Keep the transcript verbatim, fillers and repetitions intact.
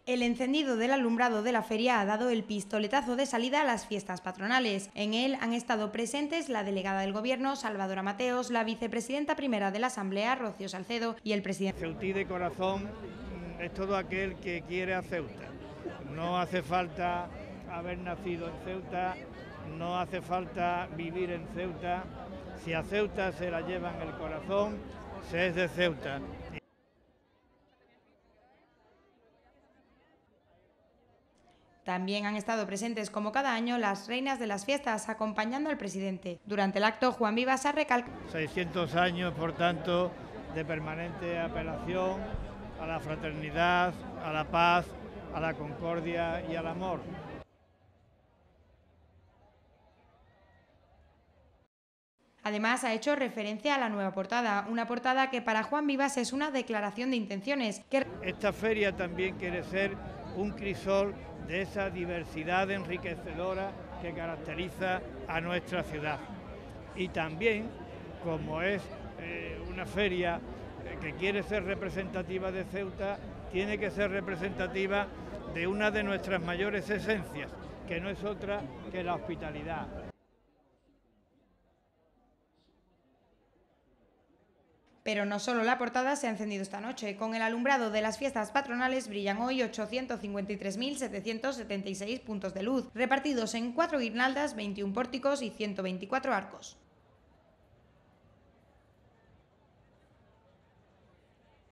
El encendido del alumbrado de la feria ha dado el pistoletazo de salida a las fiestas patronales. En él han estado presentes la delegada del Gobierno, Salvadora Mateos, la vicepresidenta primera de la Asamblea, Rocío Salcedo, y el presidente. Ceutí de corazón es todo aquel que quiere a Ceuta. No hace falta haber nacido en Ceuta, no hace falta vivir en Ceuta. Si a Ceuta se la lleva en el corazón, se es de Ceuta. También han estado presentes, como cada año, las reinas de las fiestas, acompañando al presidente. Durante el acto, Juan Vivas ha recalcado seiscientos años, por tanto, de permanente apelación a la fraternidad, a la paz, a la concordia y al amor. Además, ha hecho referencia a la nueva portada, una portada que para Juan Vivas es una declaración de intenciones. Que... Esta feria también quiere ser un crisol de esa diversidad enriquecedora que caracteriza a nuestra ciudad. Y también, como es eh, una feria que quiere ser representativa de Ceuta, tiene que ser representativa de una de nuestras mayores esencias, que no es otra que la hospitalidad. Pero no solo la portada se ha encendido esta noche. Con el alumbrado de las fiestas patronales brillan hoy ochocientos cincuenta y tres mil setecientos setenta y seis puntos de luz, repartidos en cuatro guirnaldas, veintiún pórticos y ciento veinticuatro arcos.